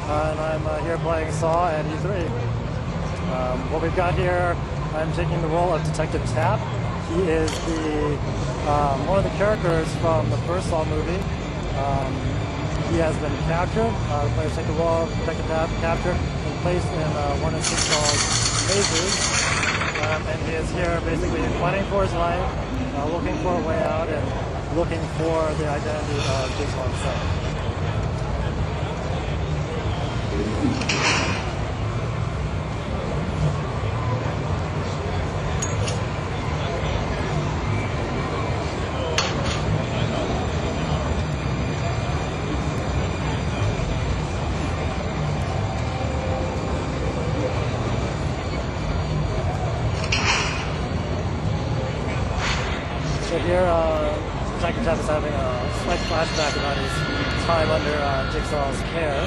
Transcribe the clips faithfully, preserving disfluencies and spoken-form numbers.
uh, and I'm uh, here playing Saw and E three. Um, what we've got here, I'm taking the role of Detective Tapp. He is the um, one of the characters from the first Saw movie. Um, he has been captured. Uh, the players take the role of Detective Tapp, captured, and placed in uh, one of Jigsaw's mazes. Um, and he is here basically fighting for his life, uh, looking for a way out, and looking for the identity of Jigsaw himself. So here, uh, Detective Tapp is having a slight flashback about his time under uh, Jigsaw's care.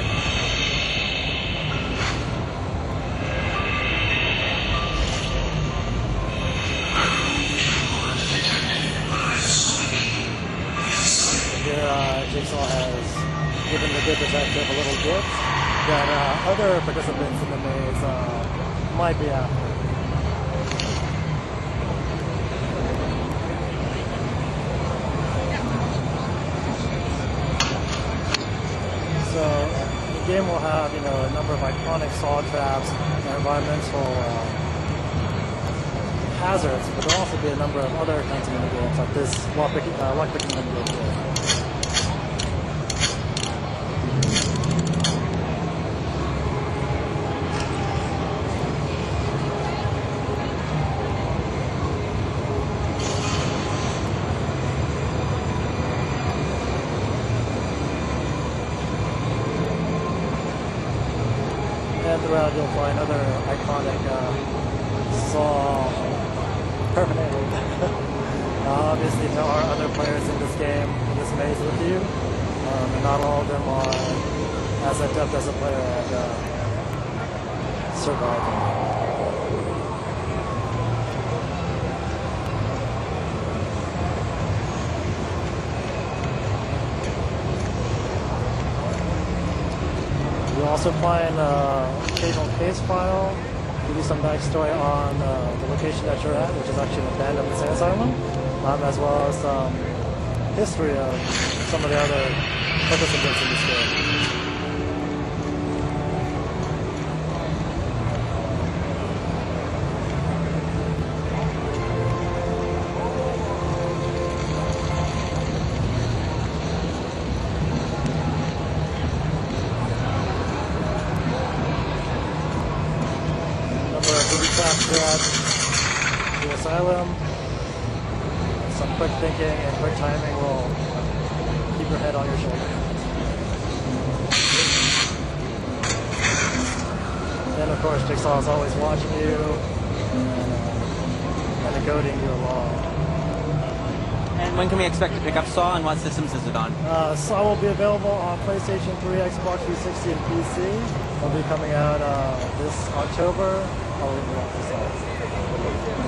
Here, uh, Jigsaw has given the good detective a little gift that uh, other participants in the maze uh, might be after. So the game will have, you know, a number of iconic saw traps and environmental uh, hazards, but there'll also be a number of other kinds of mini games like this lockpicking uh, lockpicking mini game here. And throughout you'll find other iconic uh, Saw paraphernalia. uh, obviously there are other players in this game, in this maze with you, um, and not all of them are as adept as a player at uh, surviving. We'll also find uh, occasional case file, give you some backstory on uh, the location that you're at, which is actually an abandoned insane asylum, um, as well as some history of some of the other participants in this game. Throughout the asylum, some quick thinking and quick timing will keep your head on your shoulder. And of course, Jigsaw is always watching you and uh, kind of goading you along. And when can we expect to pick up Saw, and what systems is it on? Uh, Saw will be available on PlayStation three, Xbox three sixty, and P C. It'll be coming out uh, this October. I'll leave it off the side.